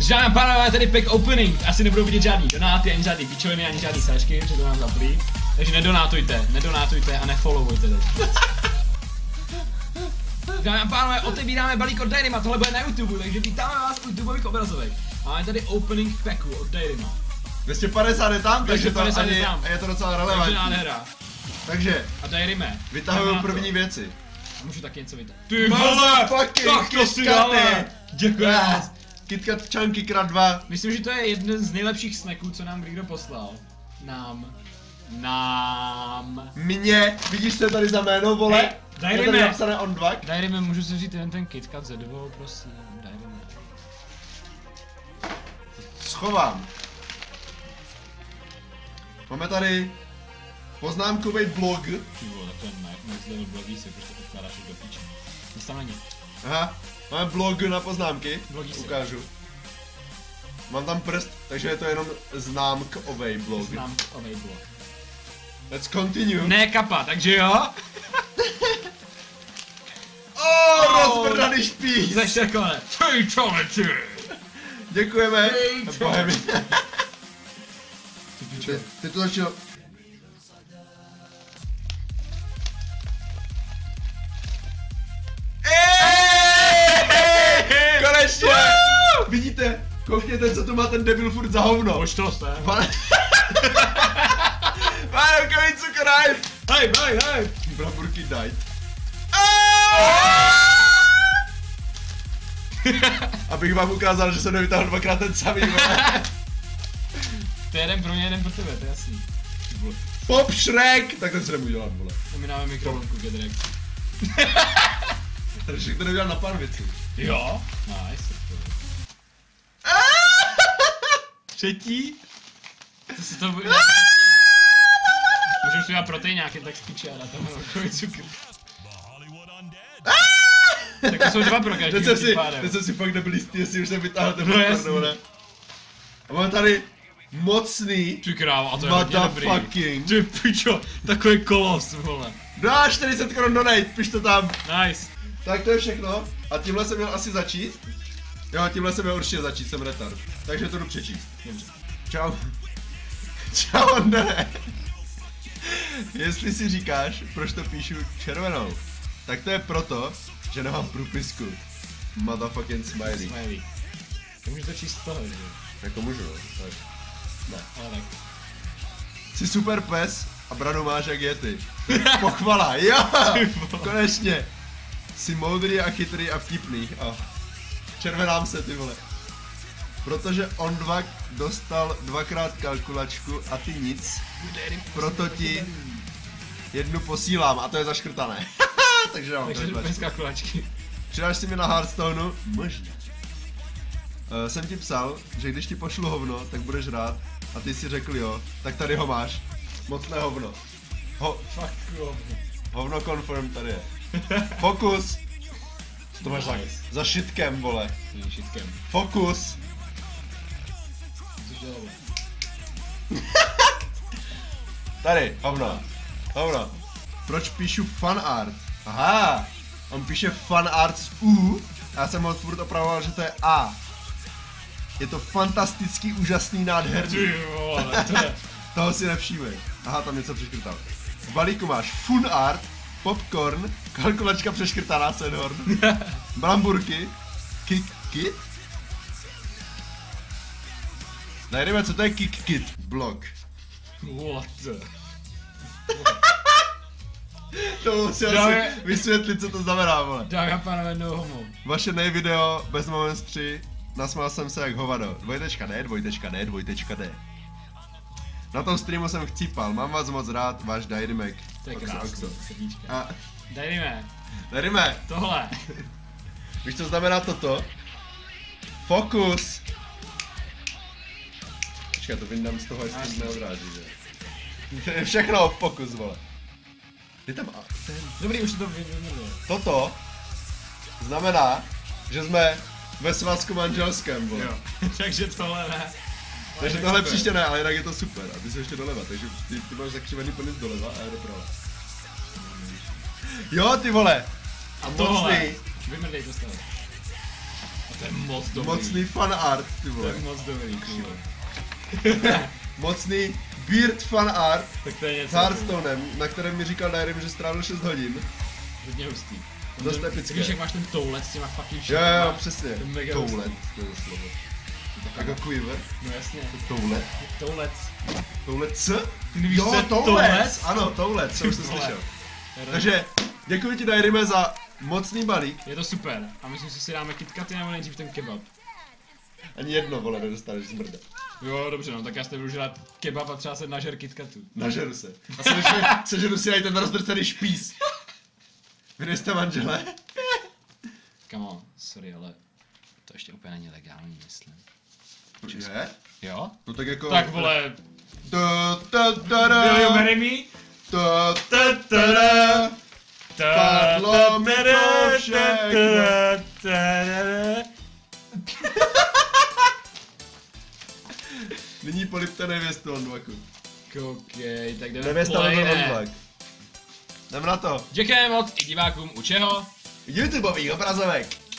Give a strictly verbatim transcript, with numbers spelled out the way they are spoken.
Žádná pánové, tady pack opening, asi nebudou vidět žádný donáty, ani žádný pičoviny, ani žádný sáčky, protože to nám zaplí. Takže nedonátujte, nedonátujte a nefollowujte teď. Dámy a pánové, otebíráme balík od Dairima, tohle bude na YouTube, takže vítáme vás u YouTubeových obrazovek. Máme tady opening packu od Dairima. dvě stě padesát je tam, takže to padesát ani, je tam. je to docela relevantní. Takže nádhera. Takže, A Dairime. vytahuju první věci. A můžu taky něco vytáhnout. Ty vole, tak to si dáme. Děkuji. KitKat Chunky krát dva. Myslím, že to je jeden z nejlepších snacků, co nám někdo poslal. Nám. Nám. Mně, vidíš co je tady za jméno, vole? Hey, je tady Dairime. napsané on dva. Dairime, můžu si vzít jen ten KitKat ze dvou, prosím. Dairime. Schovám. Máme tady poznámkový blog. Ty vole, to je next level blogísy, protože to vkládáš do píče. Nic tam není. Aha, máme blog na poznámky, Blogísy. ukážu. Mám tam prst, takže je to jenom známkový blog. Známkový blog. Let's continue. Ne kapa, takže jo? Oh, rozbrdaný špíc. Začne takhle. Fatality. Děkujeme. Fatality. Bohemi. Ty pičo. Ty, ty to začal. Konečně! Vidíte? Koukněte, co tu má ten debil furt za hovno. Poštost, ne? Pane... Pane rukavic cukraj! Hej, hej, hej! Bramburky died. Abych vám ukázal, že jsem nevytáhl dvakrát ten samý, vole. To je jeden pro mě, jeden pro tebe, to je jasný. Pop Shrek! Tak ten se nemůžu dělat, vole. To mi dáme mikrovlnku, Gedrek. Takže to neudělal na pár věcí. Jo? Nice. Třetí? To si to bude... Můžu si udělat protein nějaký, tak spíče a na tom takový cukr. Tak to jsou dva pro každý. Teď jsem si, teď jsem si fakt nebyl jistý, jestli už jsem vytáhl ten No popcorn, nebo ne. A máme tady mocný Ty krávo, a to je hodně dobrý. motherfucking. Ty pičo, takový kolos, vole. Dá čtyřicet korun donate, piš to tam. Nice. Tak to je všechno. A tímhle jsem měl asi začít. Jo, tímhle jsem měl určitě začít, jsem retard. Takže to jdu přečíst. Dobře. Čau. Čau, Andere. Jestli si říkáš, proč to píšu červenou, tak to je proto, že nemám průpisku. Motherfucking smiley. Smiley. Tak můžu to číst z toho, že? Jako můžu, no. Tak. Ne, ale tak. Jsi super pes a bradu máš jak Yeti. Pochvala, jo! Konečně. Jsi moudrý a chytrý a vtipný. A červenám se, ty vole. Protože on dva dostal dvakrát kalkulačku a ty nic. Proto ti jednu posílám a to je zaškrtané. Takže mám Takže bez kalkulačky. Přidáš si mi na Hearthstoneu? Možná. Uh, jsem ti psal, že když ti pošlu hovno, tak budeš rád. A ty si řekl jo, tak tady ho máš. Mocné hovno. Ho, Fuck hovno. hovno confirm tady je. Fokus. Co to máš za, za shitkem, vole. Není šitkem. Fokus. Což dělal? Tady, hovno. Hovno. Proč píšu fanart? Aha. On píše fanart s U. A já jsem ho furt opravoval, že to je A. Je to fantastický, úžasný, nádherný. Ty vole, to je... Toho si nevšímej. Aha, tam něco přeškrtal. V balíku máš fun art, popcorn, kalkulačka přeškrtaná, Senhorn, bramburky, kick kit. Najdeme, co to je kick kit blog. What the... To musím asi vysvětlit, co to znamená, vole. Dámy a pánové, no homo. Vaše nejvideo bez Moments tři, nasmál jsem se jak hovado. Dvojtečka ne, dvojtečka ne, dvojtečka ne. Na tom streamu jsem chcípal, mám vás moc rád, váš Dairymek. To je Oxo, krásný, oxo. srdíčka. A Dajme. Dairyme, Tohle. víš, co znamená toto? Fokus! Počkej, to vyndám z toho, jestli to neodráží, že? To je všechno fokus, vole. Ty tam a ten... Dobrý, už to vyměnili. Toto znamená, že jsme ve svazku manželském, vole. Jo. Takže tohle ne. Takže tohle super. Příště ne, ale jinak je to super. A ty jsi ještě doleva, takže ty, ty máš zakřivený penis doleva a já doprava. Jo, ty vole! A tohle. Vymrdej to z toho. To je moc dobrý. Mocný fan art, ty To vole. je moc dobrý, ty vole. Mocný Beard fan art Tak to je něco. s Hearthstonem, na kterém mi říkal Dairim, že strávil šest hodin. Hodně hustý. Dost Ten- epické. Víš, jak máš ten toulet s těma fucking Jo, šipama? jo, přesně. To je mega Toulet, hustý. to je slovo. Jako quiver. No jasně. Toulet. Toulet. Toulet c? Ty nevíš, co Jo, je toulet. toulet? Ano, toulet, co už jsi Vole. slyšel. Takže děkuji ti Dairime za mocný balík. Je to super. A myslím, že si dáme KitKaty nebo nejdřív ten kebab. Ani jedno, vole, nedostaneš zmrda. Jo, dobře, no, tak já si budu žrát kebab a třeba se nažer KitKatu. Nažeru se. A se sežeru si aj ten rozdrcený špís. Vy nejste manželé? Kamo, sorry, ale to ještě úplně není legální, myslím. Je? Jo? No tak jako... Tak vole, Ta, ta, ta, will you ta, marry me? ta, ta, ta, ta. Padlo mi to všechno. Nyní polipte nevěstu Ondvaku. Koukej, tak jdeme Nevěsta play, nebo ne? Ondvak. Jdem na to. Děkujeme moc i divákům u čeho? YouTubeových obrazovek.